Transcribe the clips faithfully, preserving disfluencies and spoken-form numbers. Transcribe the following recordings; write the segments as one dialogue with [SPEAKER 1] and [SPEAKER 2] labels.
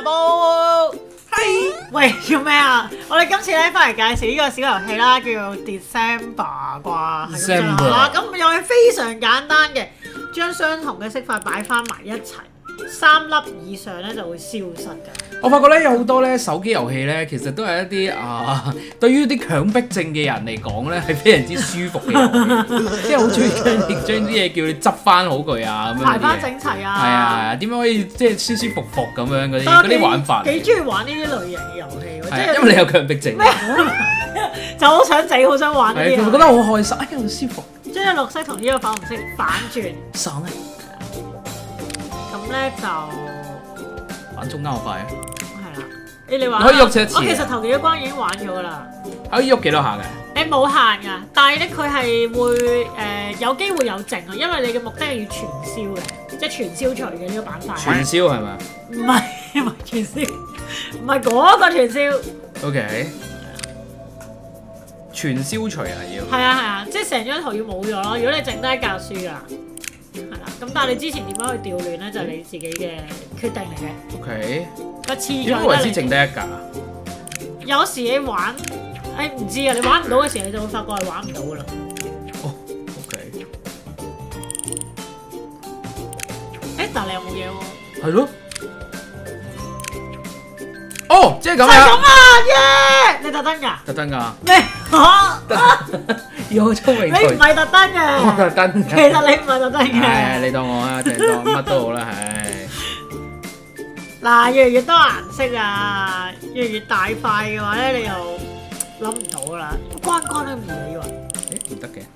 [SPEAKER 1] 寶。係。喂，叫咩啊？我哋今次咧翻嚟介紹呢個小遊戲啦，叫做 December 啩。December 啦，咁遊戲非常簡單嘅，將相同嘅色法擺翻埋一齊。三粒以上咧就會消失㗎。
[SPEAKER 2] 我發覺咧有好多咧手機遊戲咧，其實都係一啲啊，對於啲強迫症嘅人嚟講咧，係非常之舒服嘅遊戲，即係好中意將將啲嘢叫你執翻好佢啊，咁樣
[SPEAKER 1] 排翻整齊啊。
[SPEAKER 2] 係啊，點樣可以即係舒舒服服咁樣嗰啲嗰啲玩法。
[SPEAKER 1] 幾中意玩呢啲類型嘅遊戲，
[SPEAKER 2] 係因為你有強迫症，
[SPEAKER 1] 就好想整，好想玩呢啲。
[SPEAKER 2] 係，佢會覺得好開心，哎呀好舒服。
[SPEAKER 1] 將綠色同呢個粉紅色反轉，
[SPEAKER 2] 爽啊！
[SPEAKER 1] 咁咧就
[SPEAKER 2] 玩中間好快啊！
[SPEAKER 1] 係啦，你你玩
[SPEAKER 2] 可以喐一次。
[SPEAKER 1] 我其實頭幾個關已經玩咗㗎啦。
[SPEAKER 2] 可以喐幾多下嘅？
[SPEAKER 1] 誒冇限㗎，但係咧佢係會誒、呃、有機會有剩啊，因為你嘅目的係要全消嘅，即係全消除嘅呢個板塊。
[SPEAKER 2] 全消係咪？
[SPEAKER 1] 唔係唔係全消，唔係嗰個全消。
[SPEAKER 2] OK。全消除啊要。
[SPEAKER 1] 係啊係啊，即係成張圖要冇咗咯。如果你剩低一格輸㗎。係啦，咁但係你之前點樣去調亂咧，就係你自己嘅決定嚟嘅。
[SPEAKER 2] OK。
[SPEAKER 1] 個次序
[SPEAKER 2] 點解為之剩低一格啊？
[SPEAKER 1] 有時你玩，誒唔知啊，你玩唔到嘅時候，你就會發覺係玩唔到噶啦。
[SPEAKER 2] 哦 ，OK。
[SPEAKER 1] 誒，但係你有冇嘢喎？
[SPEAKER 2] 係咯。哦，即係咁樣。
[SPEAKER 1] 就係咁啊！耶！你特登㗎？
[SPEAKER 2] 特登㗎。
[SPEAKER 1] 咩？嚇！
[SPEAKER 2] 要好聰明。
[SPEAKER 1] 你唔係特登嘅。
[SPEAKER 2] 我特登。
[SPEAKER 1] 其實你唔係特登嘅。
[SPEAKER 2] 係你當我啊，定當乜都好啦，係。
[SPEAKER 1] 嗱，越嚟越多顏色啊，越嚟越大塊嘅話咧，你又諗唔到噶啦，關關都唔理喎。
[SPEAKER 2] 誒唔得嘅。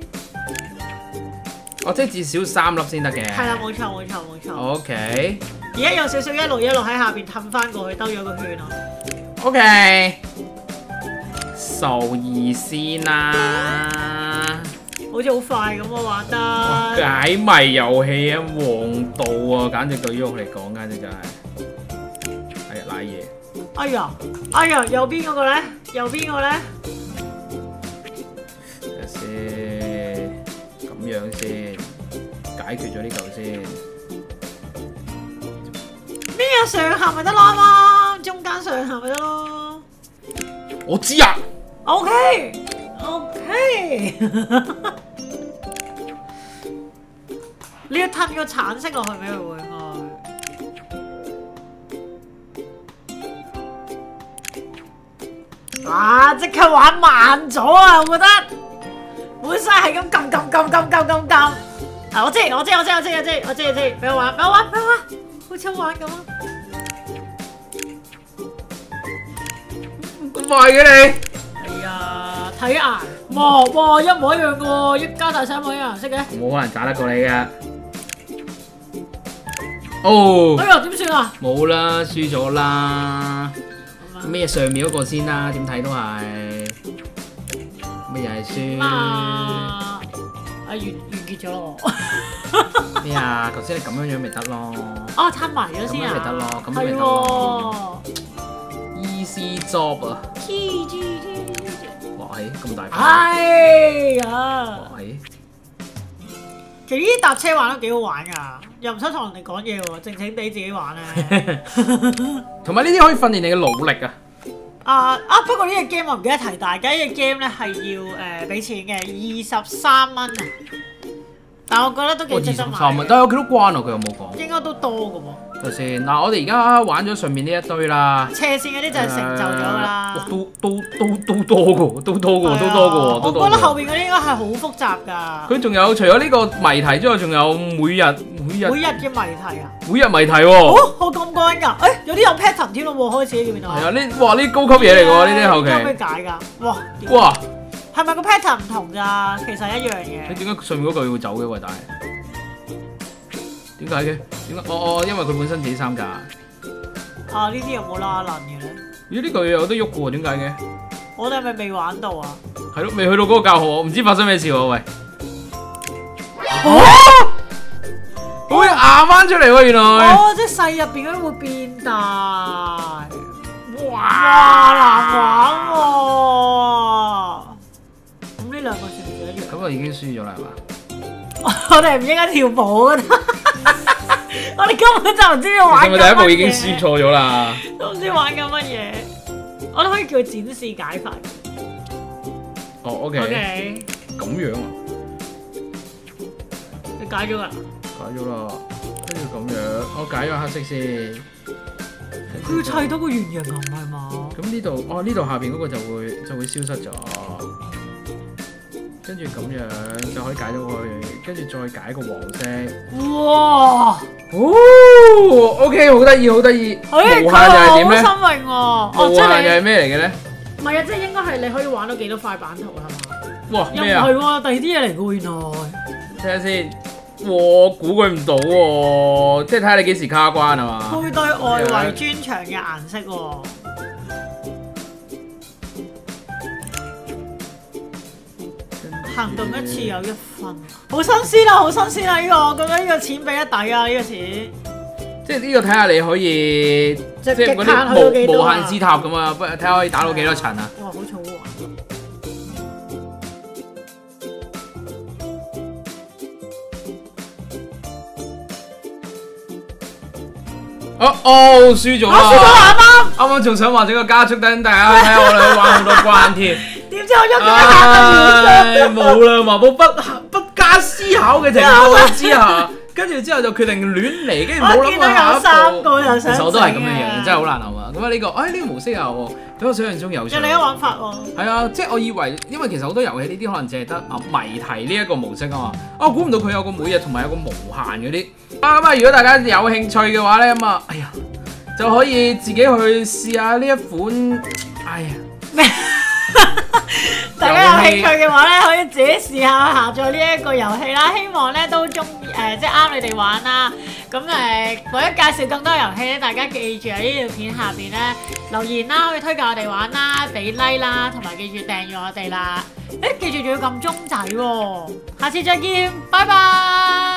[SPEAKER 2] 哦，即係至少三粒先得嘅。
[SPEAKER 1] 係啦，冇錯冇錯冇錯。
[SPEAKER 2] OK。
[SPEAKER 1] 而家有少少一路一路喺下邊褪翻過去，兜咗個圈啊。
[SPEAKER 2] OK。數二先啦。
[SPEAKER 1] 好似好快咁啊，玩得。
[SPEAKER 2] 解謎遊戲啊，王道啊，簡直對於我嚟講，簡直就係係啊，瀨嘢。
[SPEAKER 1] 哎呀，哎呀，右邊嗰個咧，右邊個咧。
[SPEAKER 2] 睇下先，咁樣先，解決咗呢嚿先。
[SPEAKER 1] 咩啊？上下咪得咯，啱啱中間上下咪得咯。
[SPEAKER 2] 我知啊。
[SPEAKER 1] OK OK。你要褪個橙色落去俾佢會開。哇！即刻玩慢咗啊！我覺得本身係咁撳撳撳撳撳撳撳。啊！我知我知我知我知我知我知我知，俾我玩俾我玩俾我玩，好似好玩咁啊！
[SPEAKER 2] 咁快嘅你？
[SPEAKER 1] 係啊，睇顏，哇哇一模一樣嘅喎，一加大三模一樣顏色嘅。
[SPEAKER 2] 冇可能打得過你嘅。哦。
[SPEAKER 1] 哎呀，點算啊？
[SPEAKER 2] 冇啦，輸咗啦。咩上面嗰個先啦？點睇都係。咩又係輸？
[SPEAKER 1] 啊！啊完完結咗咯。
[SPEAKER 2] 咩啊？頭先你咁樣樣咪得咯。
[SPEAKER 1] 哦，攤埋咗先啊。
[SPEAKER 2] 咁咪得咯，咁咪得咯。Easy job 啊！哇，係咁大塊。
[SPEAKER 1] 哎呀！
[SPEAKER 2] 係。
[SPEAKER 1] 其實呢啲搭車玩都幾好玩㗎，又唔使同人哋講嘢喎，靜靜地自己玩咧。
[SPEAKER 2] 同埋呢啲可以訓練你嘅腦力啊！
[SPEAKER 1] 啊啊！不過呢隻 game 我唔記得提大家，呢隻 game 咧係要誒俾錢嘅，二十三蚊啊！但係我覺得都幾值得買。二十三蚊，
[SPEAKER 2] 但係有幾多關啊？佢有冇講？
[SPEAKER 1] 應該都多㗎喎。
[SPEAKER 2] 睇先嗱，我哋而家玩咗上面呢一堆啦。
[SPEAKER 1] 斜線嗰啲就係成就咗㗎啦。
[SPEAKER 2] 都都都都多㗎喎，都多㗎喎，都多㗎喎。
[SPEAKER 1] 我覺得後邊嗰啲應該係好複雜㗎。
[SPEAKER 2] 佢仲有除咗呢個謎題之外，仲有每日每日
[SPEAKER 1] 每日嘅謎題啊！
[SPEAKER 2] 每日謎題喎。
[SPEAKER 1] 哦，好咁關㗎！誒，有啲有 pattern 添咯喎，開始見到。
[SPEAKER 2] 係啊，呢哇呢高級嘢嚟㗎喎，呢啲後期。
[SPEAKER 1] 有咩解㗎？哇！
[SPEAKER 2] 哇！
[SPEAKER 1] 係咪個 pattern 唔同咋？其實一樣嘅。
[SPEAKER 2] 你點解上面嗰句要走嘅喂？但係點解嘅？點解？哦哦，因為佢本身自己三格。
[SPEAKER 1] 啊！呢啲有冇拉楞嘅咧？
[SPEAKER 2] 咦？呢句有得喐嘅喎？點解嘅？
[SPEAKER 1] 我哋係咪未玩到啊？
[SPEAKER 2] 係咯，未去到嗰個教學，唔知發生咩事喎？喂！
[SPEAKER 1] 哦！
[SPEAKER 2] 好似壓翻出嚟喎，原來。
[SPEAKER 1] 哦，即係細入邊嗰啲會變大。哇！難玩喎！咁呢兩個算唔算一樣？
[SPEAKER 2] 咁啊已經輸咗啦，係嘛？
[SPEAKER 1] 我哋唔應該跳舞嘅。 我哋根本就唔知要玩緊乜嘢。
[SPEAKER 2] 係咪第一步已經輸錯咗啦？
[SPEAKER 1] 都唔知玩緊乜嘢，我都可以叫佢展示解法。
[SPEAKER 2] 哦 ，OK，
[SPEAKER 1] OK，
[SPEAKER 2] 咁樣啊？
[SPEAKER 1] 你解咗㗎？
[SPEAKER 2] 解咗啦，跟住咁樣，我解咗黑色先。
[SPEAKER 1] 佢要砌到個圓形啊，唔係嘛？
[SPEAKER 2] 咁呢度，哦呢度下邊嗰個就會就會消失咗。跟住咁樣就可以解咗佢，跟住再解個黃色。
[SPEAKER 1] 哇！
[SPEAKER 2] 哦，OK， 好得意，好得意。無限又係點咧？
[SPEAKER 1] 好新穎喎！
[SPEAKER 2] 無限又係咩嚟嘅咧？
[SPEAKER 1] 唔係啊，即係應該係你可以玩到幾多塊版圖係嘛？
[SPEAKER 2] 哇！咩啊？
[SPEAKER 1] 又唔係喎，第二啲嘢嚟嘅喎，原來。
[SPEAKER 2] 睇下先。哇！估佢唔到喎，即係睇下你幾時卡關啊嘛。
[SPEAKER 1] 配對外圍專長嘅顏色喎。行動一次有一分，好新鮮啊！好新鮮啊！呢、這個我覺得呢個錢俾得抵啊！呢、這個錢，
[SPEAKER 2] 即係呢個睇下你可以，即係嗰啲無無限之塔咁啊！不睇下可以打到幾多層啊！
[SPEAKER 1] 哇，好重好玩！
[SPEAKER 2] 哦哦，輸咗啦！
[SPEAKER 1] 輸咗啦！啱啱
[SPEAKER 2] 啱啱仲想話整個加速燈，大家睇下我哋玩好多關添。
[SPEAKER 1] 點知我一咗一
[SPEAKER 2] 冇啦，麻寶不不加思考嘅情況之下，跟住之後就決定亂嚟，跟住冇諗過下一步。
[SPEAKER 1] 三個又想，
[SPEAKER 2] 其實我都係咁嘅樣，真係好難諗啊！咁啊呢個，哎呢個模式又比我想象中有趣。
[SPEAKER 1] 有另一玩法喎。
[SPEAKER 2] 係啊，即係我以為，因為其實好多遊戲呢啲可能淨係得啊謎題呢一個模式啊嘛。我估唔到佢有個每日同埋有個無限嗰啲。啊咁啊，如果大家有興趣嘅話咧，咁啊，哎呀，就可以自己去試下呢一款，哎呀
[SPEAKER 1] 咩？大家有興趣嘅話咧，可以自己試下下載呢一個遊戲啦。希望咧都中誒，即係啱你哋玩啦。咁誒，為咗介紹更多遊戲咧，大家記住喺呢條片下邊咧留言啦，可以推介我哋玩啦，俾 like 啦，同埋記住訂閱我哋啦。誒，記住仲要撳鐘仔喎。下次再見，拜拜。